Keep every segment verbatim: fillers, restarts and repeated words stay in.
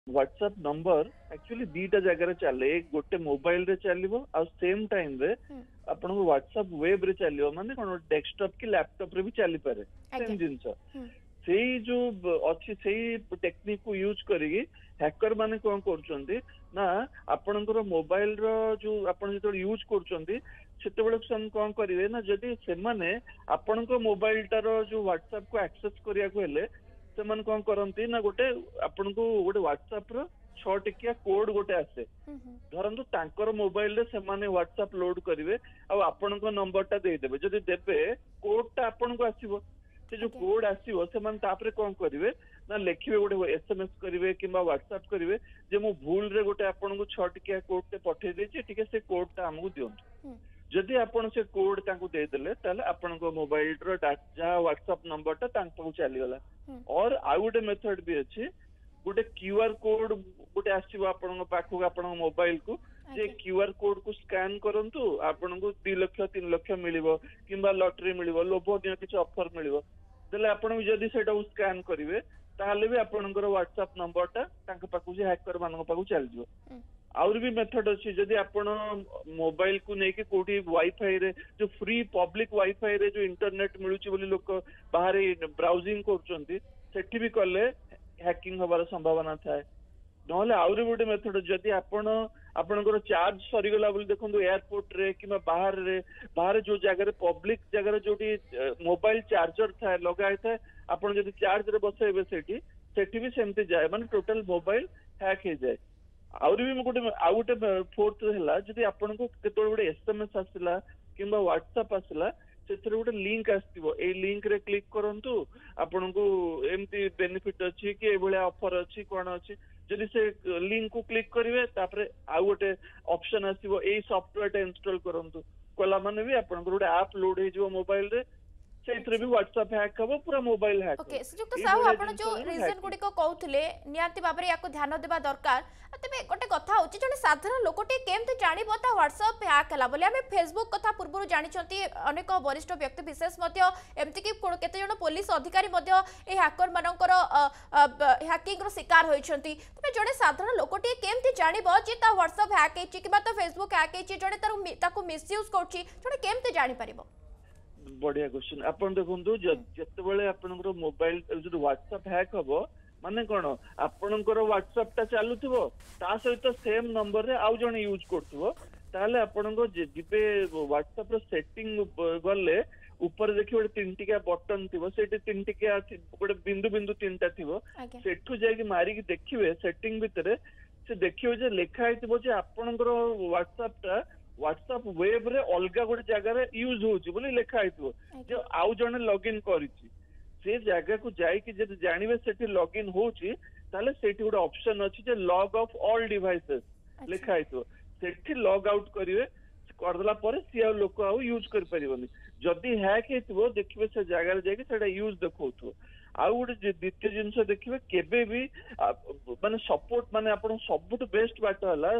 WhatsApp number actually दीटा जगह चले एक गोटे मोबाइल रे चलो आ सेम टाइम रे आपन को व्हाट्सएप वेब रे चलो माने कोन डेस्कटॉप की लैपटॉप रे भी चली पारे सेम जिंस सेही जो अच्छी सेही टेक्निक को यूज करिगी हैकर माने कोन करचंदी ना आपनकर मोबाइल रो जो आपन जो यूज करचंदी सेते बेले सन कोन करिवे ना जदी से माने आपनकर मोबाइल टार जो व्हाट्सएप को एक्सेस करिया को हेले से मन कोन करंती ना गोटे आपन को गोटे व्हाट्सएप रो छ टिकिया कोड गोटे आसे धरंतु तांकर मोबाइल रे से माने व्हाट्सएप लोड करिवे आ आपनकर नंबर टा दे देबे जदी देबे कोड टा आपन को आसीबो से जो कोड आसीबो से मन तापरे कोन करिवे ना लिखिबे गोटे एसएमएस करिवे किबा व्हाट्सएप करिवे जे मो भूल रे गोटे आपन को छ टिकिया कोड ते पठे देछि ठीक है से कोड टा हमहु दियंतु जदि आपण से कोड तांको दे देले ताले आपण को मोबाइल रो डाटा व्हाट्सएप नंबर टा तांको चली गला और आ गोटे मेथड भी अछि गोटे क्यूआर कोड गोटे आसीबो आपण को पाखो आपण मोबाइल को जे क्यूआर कोड को स्कैन करंतु आपण को दो लाख तीन लाख मिलिबो किबा लॉटरी मिलिबो लोभनीय किछ ऑफर मिलिबो देले आपण जदि सेटा स्कैन करिवे ताले भी आपणकर व्हाट्सएप नंबर टा तांको पाखो जे हैकर मानको पाखो चल जिवो आउर भी मेथड अच्छी जदि आपण मोबाइल को लेके कोठी वाईफाई रे जो फ्री पब्लिक वाईफाई रे जो इंटरनेट मिलुची बोली लोक बाहर ब्राउजिंग करचंती सेठी भी कले हैकिंग होबार संभावना थाए नहले आउर गोटे मेथड जदि आपण आपणकर चार्ज सरी गला बोली देखंतु एयरपोर्ट रे किबा बाहर रे बाहर जो जगह रे पब्लिक जगह रे जोटी मोबाइल चार्जर थाए लगाय थाए आपण जदि चार्ज रे बसेबे सेठी सेठी भी सेमते जाय माने टोटल मोबाइल हैक हे जाय आउरी भी गोटे आउ गोटे फोर्थ है जदि आपन को केतो गोटे एसएमएस आसिला किबा व्हाट्सएप आसिला सेथरे गोटे लिंक आस्तिबो ए लिंक रे क्लिक करंतु आपन को एमती बेनिफिट अछि कि ए भलिया ऑफर अछि कोन अछि जदि से लिंक को क्लिक करिवे तापरे आउ गोटे ऑप्शन आसिबो ए सॉफ्टवेयर टा इंस्टॉल करंतु कोला माने भी आपन को गोटे ऐप लोड हे जो मोबाइल रे सेथरे भी व्हाट्सएप हैक हबो पूरा मोबाइल हैक ओके सुजुक्त साहू आपण जो रीजन गुडी को कहउथले नियाति बाबरे याको ध्यान देबा दरकार तबे गोटे कथा होची जने साधारण लोकटी केमते जानिबो ता व्हाट्सएप हैक हला बोले हमें फेसबुक कथा पूर्वरु जानि चंती अनेक वरिष्ठ व्यक्ति विशेष मध्ये एमति कि केते जण पुलिस अधिकारी मध्ये ए हैकर मानकर हैकिंग रो शिकार होई चंती तबे जने साधारण लोकटी केमते जानिबो जे ता व्हाट्सएप हैक हेची कि बा ता फेसबुक हैक हेची जने तारु ताको मिसयूज करची जने केमते जानि परिबो बढ़िया क्वेश्चन अपन देखंतु जते बेले आपनकर मोबाइल जो व्हाट्सएप हैक हबो माने कोन आपनकर व्हाट्सएप ता चालुथिबो ता सहित सेम नंबर रे आउ जण यूज करथबो ताले आपनको जिबे व्हाट्सएप रो सेटिंग गले ऊपर देखि गोटे तीन टिका बटन थिबो सेठी तीन टिका गोटे बिंदु बिंदु तीनटा थिबो सेठु जाय कि मारी कि देखिबे सेटिंग भितरे से देखियो जे लेखा आइथिबो जे आपनकर व्हाट्सएप ता व्हाट्सएप वेब रे अलगा गोटे जगह रे यूज होची बोली लेखा आइथिबो जे आउ जणे लॉगिन करिछि से जगह को जाय कि जे जानिबे सेठी लॉगिन होची ताले सेठी गोटे ऑप्शन अछि जे लॉग ऑफ ऑल डिवाइसेस लेखा आइथिबो सेठी लॉग आउट करिवे करदला पर सी लोक आउ यूज कर परिबनी जदी हैक हेतिबो देखिबे से जगह रे जाय कि सेटा यूज देखौथो आउ गोटे द्वितीय जिनस देखिए केबे भी माने सपोर्ट माने आपण सबुठ बेस्ट बाट हला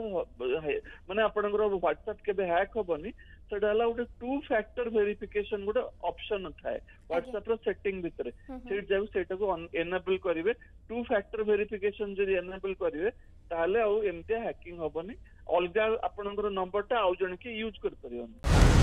माने आपनकर व्हाट्सएप केबे हैक होबनी सेटा हला गोटे टू फैक्टर वेरिफिकेशन गोटे ऑप्शन थाए व्हाट्सएप रो सेटिंग भितरे सेट जाउ सेटा को एनेबल करिवे टू फैक्टर वेरिफिकेशन जदी एनेबल करिवे ताले आउ एमते हैकिंग होबनी अलगा आपनकर नंबर टा आउ जण के यूज कर परिबनी।